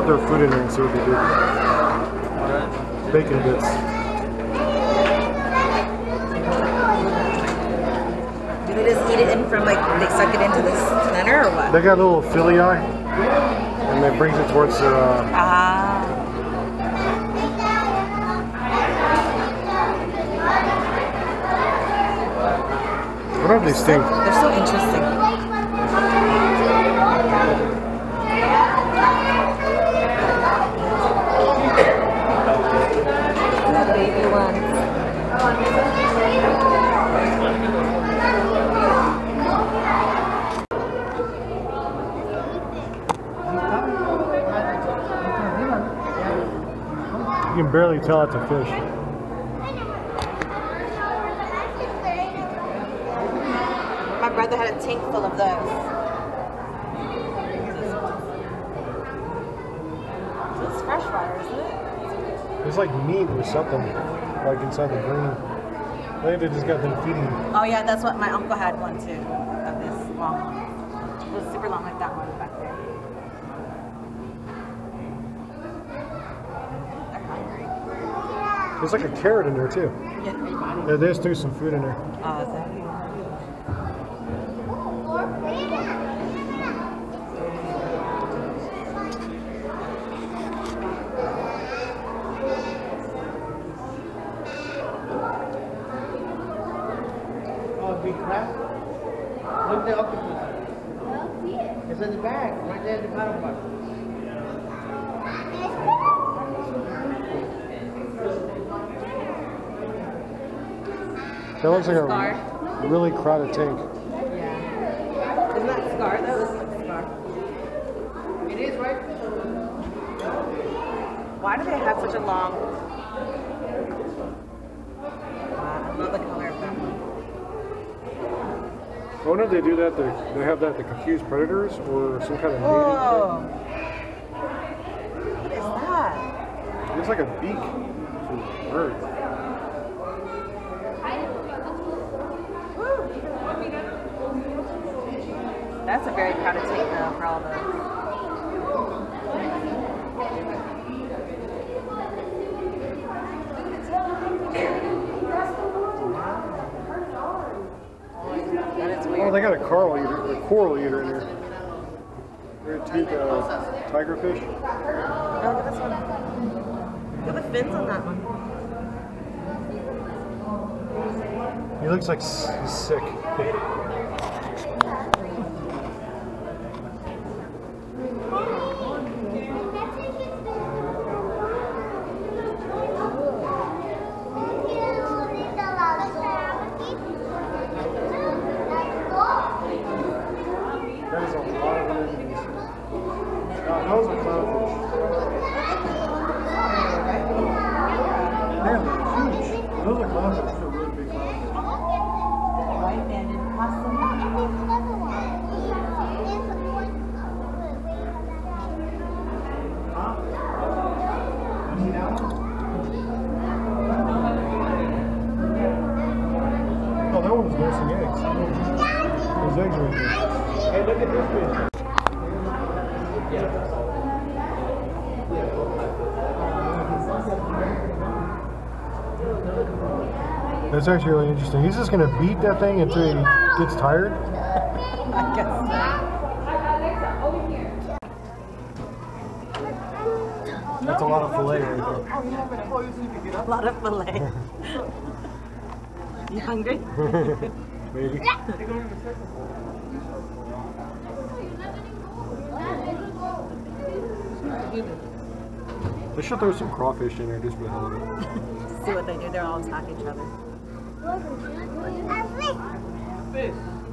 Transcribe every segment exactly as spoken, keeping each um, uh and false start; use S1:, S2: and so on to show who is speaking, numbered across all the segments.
S1: their food in there and see what they do. Bacon bits.
S2: Do they just eat it in from like they suck it into the center or what?
S1: They got a little fillet eye, and it brings it towards the. Uh,
S2: ah.
S1: What are these things?
S2: They're so interesting. The baby ones.
S1: You can barely tell it's a fish.
S2: My brother had a tank full of those. So it's freshwater, isn't it?
S1: It's like meat or something, like inside the green. I think they just got them feeding.
S2: Oh yeah, that's what my uncle had one too, of this long one. It was super long like that one back there. They're hungry.
S1: There's like a carrot in there too.
S2: Yeah.
S1: Yeah, they just threw some food in there.
S2: Oh, is that?
S3: Big crab? Look the octopus. It's in the bag, right there at the bottom part.
S1: That looks like
S2: Scar.
S1: a really crowded tank.
S2: Yeah. Isn't that Scar? That looks like Scar.
S3: It is, right?
S2: Why do they have such a long... Wow, I love the color of that one.
S1: I wonder if they do that, they, they have that to confuse predators or some kind of
S2: Whoa! What is that?
S1: meat. It's like a beak for birds.
S2: That's a very crowded tank though for all those. That is weird.
S1: Oh, they got a coral eater, a coral eater in here. They're a tooth, uh, tigerfish.
S2: Oh, look at this one. Look at the fins on that one.
S1: He looks like s- he's sick. There's a lot of enemies. God, those are clownfish. Man, they're huge. Those are clownfish. Those are really big clownfish.
S2: White banded possum.
S1: Oh, that one's nursing eggs. There's eggs right there.
S3: Hey, look at this fish.
S1: That's actually really interesting. He's just going to beat that thing until he gets tired.
S2: I guess
S1: That's a lot of fillet right there.
S2: so. A lot of fillet. You hungry?
S1: Maybe. They should throw some crawfish in there just for the hell of it.
S2: See what they do. They'll all attack each other.
S3: Fish.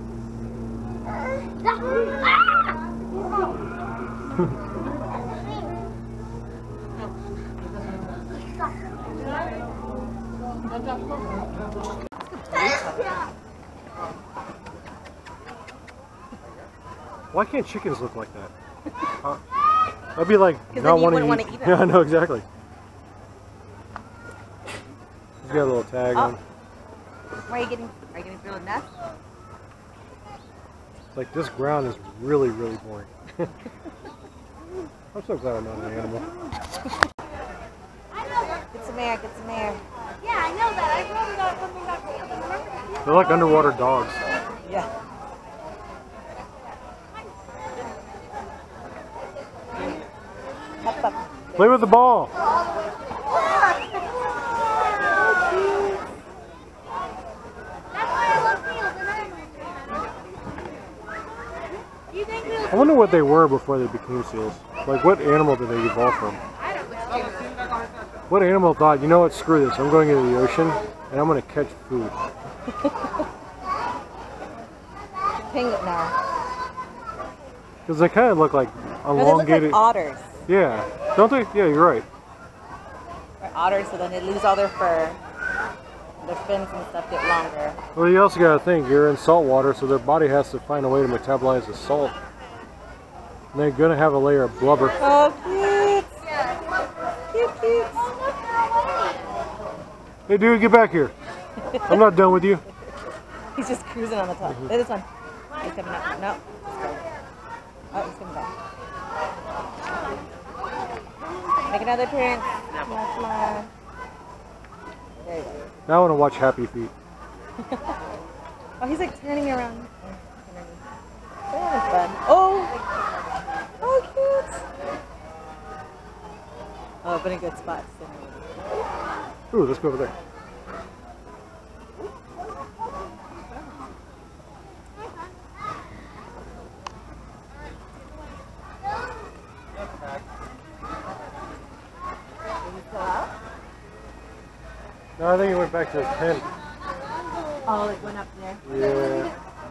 S1: Why can't chickens look like that? Uh, I'd be like
S2: then
S1: not
S2: you
S1: wanting
S2: wouldn't
S1: to
S2: wanna
S1: eat.
S2: eat them.
S1: Yeah, I know exactly. He's got a little tag
S2: Oh.
S1: on.
S2: Why are you getting? Are you getting through a nest?
S1: Like this ground is really, really boring. I'm so glad I'm not an animal.
S2: Get some air, get some air.
S4: Yeah, I know that. I wrote about something about seals. I remember.
S1: They're like underwater dogs.
S2: Yeah. Up, up.
S1: Play with the ball. I wonder what they were before they became seals. Like, what animal did they evolve from? What animal thought, you know what, screw this, I'm going into the ocean and I'm going to catch food.
S2: Penguin now.
S1: Because they kind of look like
S2: No, they
S1: elongated.
S2: look like otters.
S1: Yeah, don't they? Yeah, you're right.
S2: They're otters, so then they lose all their fur. Their fins and stuff get longer.
S1: Well, you also got to think, you're in salt water, so their body has to find a way to metabolize the salt. And they're going to have a layer of blubber.
S2: Oh, cute. Cute, cute.
S1: Hey, dude, get back here. I'm not done with you.
S2: He's just cruising on the top. Look at this one. He's coming up. No. Oh, he's coming back. Make another appearance. Come on, come on. There you go.
S1: Now I want to watch Happy Feet.
S2: Oh, he's like turning around. That was fun. Oh! Oh, cute! Oh, but in good spots.
S1: Ooh, let's go over there. No, I think he went back to his tent.
S2: Oh, it went up there.
S1: Yeah.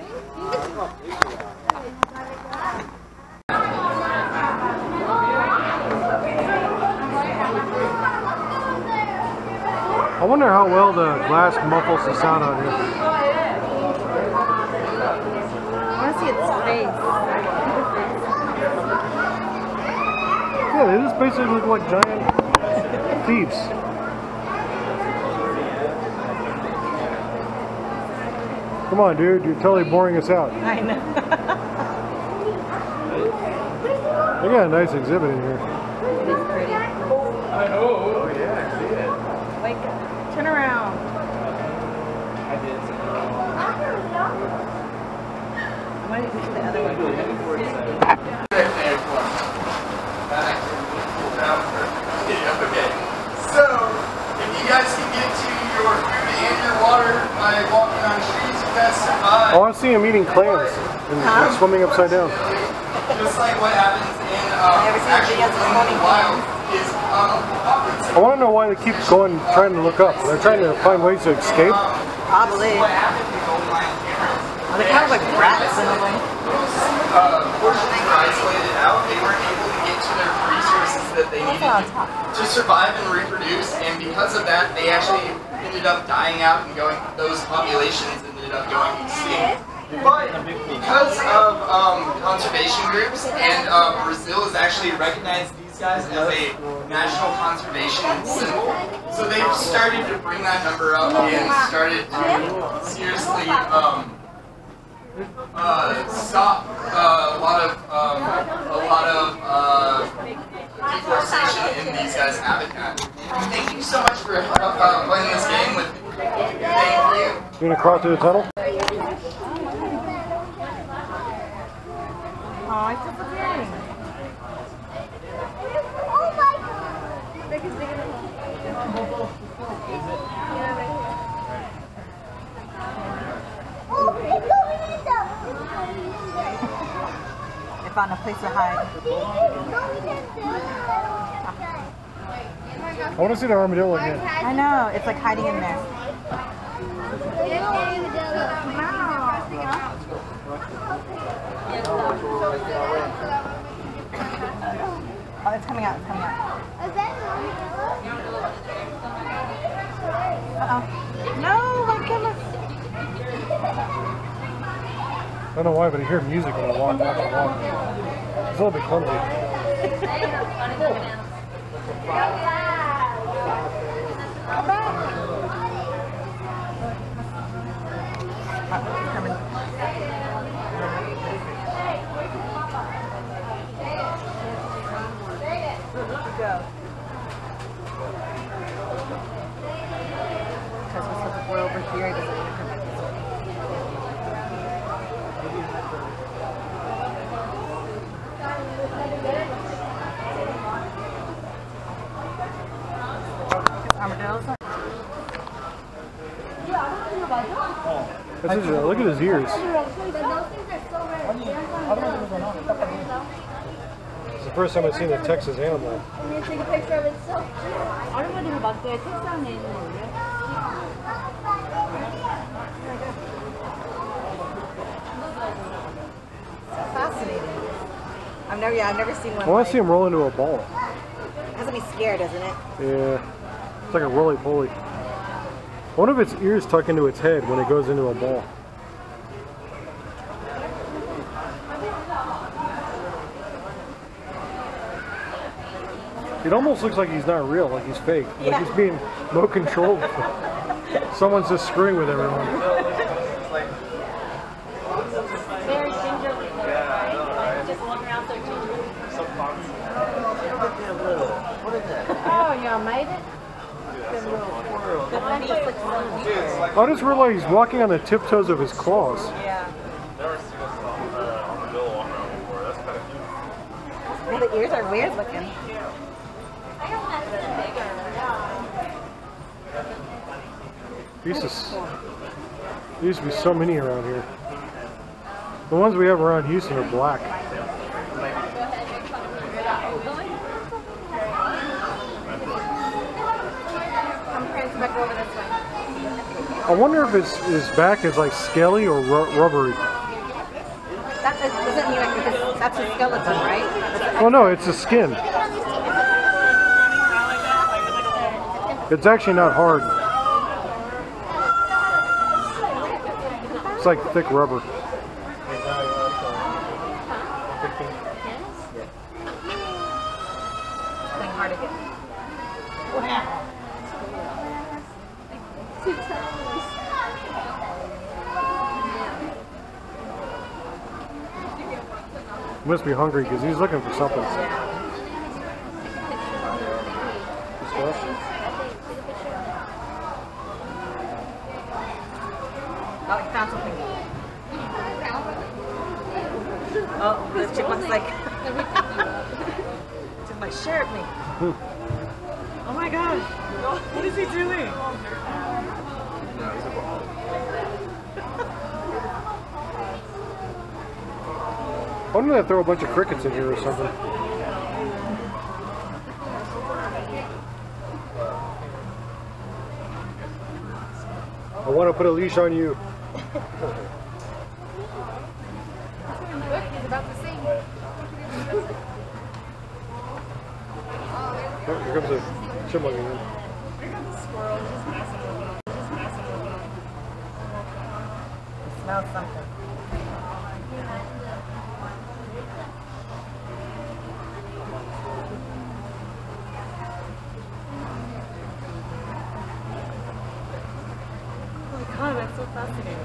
S1: I wonder how well the glass muffles the sound out here.
S2: I want to see its face.
S1: Yeah, they just basically look like giant thieves. Come on, dude, you're totally boring us out.
S2: I know.
S1: They got a nice exhibit in here.
S2: It is pretty.
S5: I know. Oh, yeah, I see it.
S2: Like, turn around.
S5: I did.
S2: Why did you do the other one?
S5: Okay. So, if you guys can get to your food and your water by walking on trees, you guys survive.
S1: Oh, I see him eating clams and, and swimming upside down.
S5: Just like what happens in um,
S2: Never seen
S5: actual
S2: videos of
S5: in
S2: floating
S5: the wild is um,
S1: I want to know why they keep going, trying to look up. They're trying to find ways to escape.
S2: Probably.
S5: what happens with old line cameras.
S2: Well, they're kind of like rats in a way.
S5: Uh, portions were isolated out. They weren't able to get to their resources that they
S2: What's
S5: needed
S2: on top?
S5: to survive and reproduce, and because of that, they actually ended up dying out and going. Those populations ended up going extinct. But because of um, conservation groups, and uh, Brazil has actually recognized these guys as a national conservation symbol, so they've started to bring that number up and started to seriously um, uh, stop uh, a lot of um, a lot of uh, deforestation in these guys' habitat. Thank you so much for uh, playing this game with me. Thank you.
S1: You gonna crawl through the tunnel?
S2: Oh, it's disappearing.
S4: Oh my god! Make it bigger. Oh, it's going in there.
S2: They found a place to hide.
S1: I want to see the armadillo again.
S2: I know, it's like hiding in there. Oh, it's coming out, it's coming out. Uh-oh. No, my goodness.
S1: I don't know why, but I hear music when I walk down the walk. It's a little bit clumsy.
S2: Come back. Uh, it's coming.
S1: That's interesting. Look at his ears. It's the first time I've seen a Texas animal.
S4: Can you take a picture of itself?
S6: 할아버지가 맞대 책상에 있는 원래.
S2: Fascinating. I've never, yeah, I've never seen one.
S1: I want
S2: like,
S1: to see him roll into a ball.
S2: has to be scared, doesn't it?
S1: Yeah. It's like a roly-poly. One of its ears tuck into its head when it goes into a ball. It almost looks like he's not real, like he's fake.
S2: Yeah.
S1: Like he's being remote controlled. Someone's just screwing with everyone.
S6: Very gingerly, right? Just walking around so gingerly.
S3: What is that?
S6: Oh, you made it? The one he looks so
S1: I just realized he's walking on the tiptoes of his claws.
S2: Yeah. Well, the ears are weird looking.
S1: Jesus. There used to be so many around here. The ones we have around Houston are black.
S2: Back over this way.
S1: I wonder if his, his back is like scaly or ru rubbery.
S2: That is, doesn't mean like because that's a skeleton, right?
S1: Well, no, it's the skin. It's actually not hard. It's like thick rubber.
S2: Something hard to get. Wow.
S1: He must be hungry because he's looking for something.
S2: Oh, he found something. Oh, the chipmunk's like, took my shirt me. Oh my gosh, what is he doing?
S1: Why don't I throw a bunch of crickets in here or something? I want to put a leash on you.
S4: He's about to sing.
S1: Oh, here comes a chipmunk again.
S2: Smells something. Oh my god, that's so fascinating.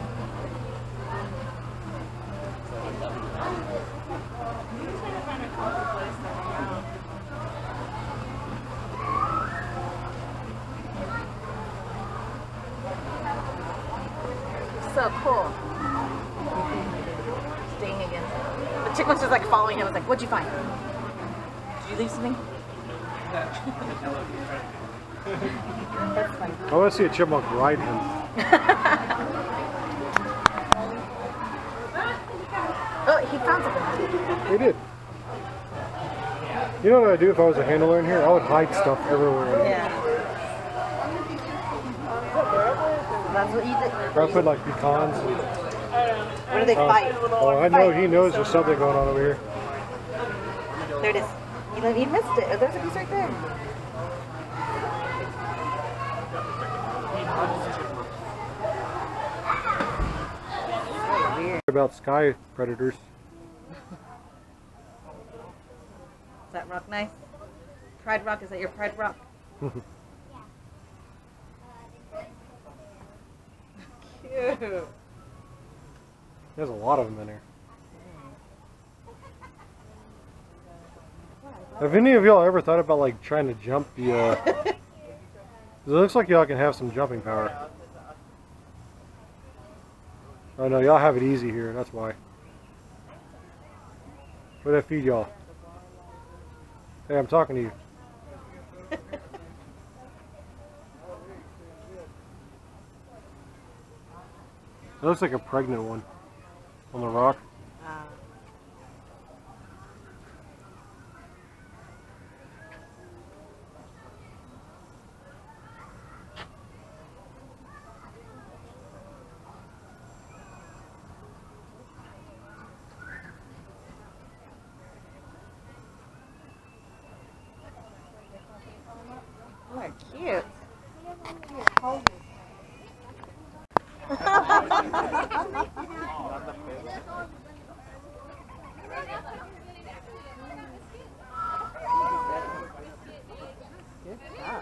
S2: So cool. Staying again. The chick was just like following him. I was like, what'd you find? Did you leave something? That's funny.
S1: I want to see a chipmunk ride him.
S2: Oh, he found something.
S1: He did. You know what I'd do if I was a handler in here? I would hide stuff everywhere.
S2: Yeah. That's what you did.
S1: I put like pecans. And,
S2: Where do they
S1: uh,
S2: fight?
S1: oh, I know he knows there's something going on over here.
S2: There it is. You, you missed it. Oh, there's a piece right there. Weird.
S1: About sky predators.
S2: Is that rock nice? Pride Rock? Is that your Pride Rock? Cute.
S1: There's a lot of them in here. Have any of y'all ever thought about like trying to jump the? Uh... 'Cause it looks like y'all can have some jumping power. Oh no, y'all have it easy here. That's why. Where did I feed y'all? Hey, I'm talking to you. That looks like a pregnant one on the rock.
S2: Uh, oh, they're cute. Good job.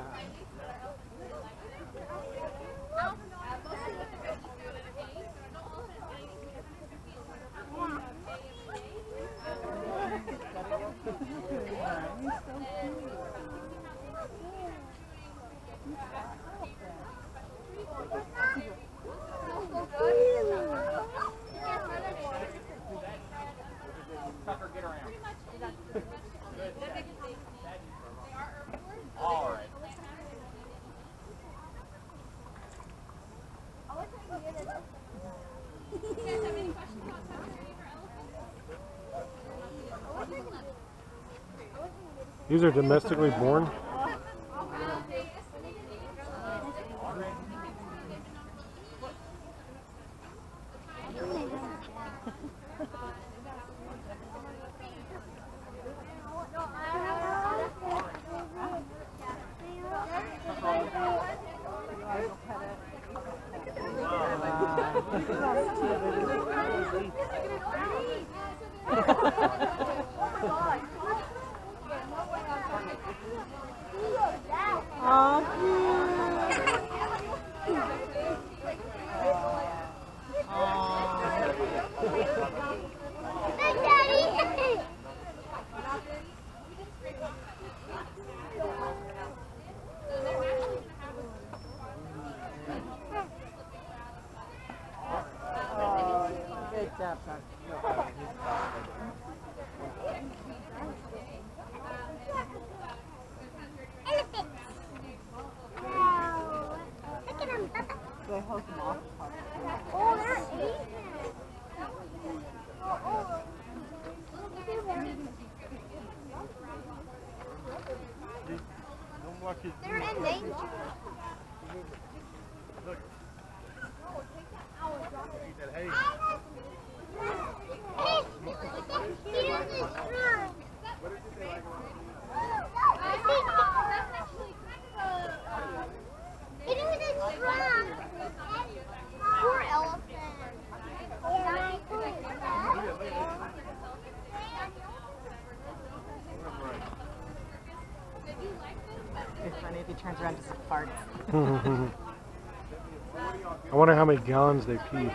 S1: These are domestically born. Good job, son. Do I hold them off?
S4: Oh, they're Asian. Oh, oh. They're endangered. Hey, he doesn't run. He doesn't run. Poor elephant.
S2: It's funny if he turns around to some farts.
S1: I wonder how many gallons they pee.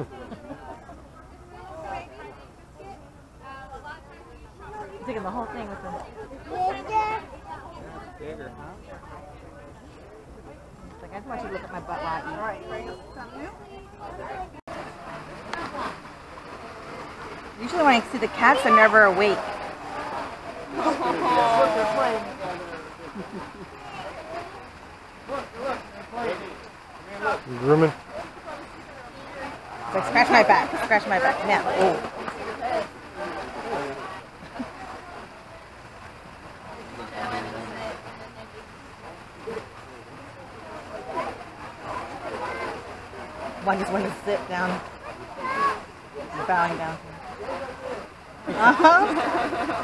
S2: He's taking the whole thing with him.
S3: Bigger.
S2: It's like, I just want you to look at my butt while I eat. Usually when I see the cats, they're never awake.
S1: You grooming?
S2: It's like, scratch my back, scratch my back. Now. Oh. One just wanted to sit down, bowing down. Uh-huh.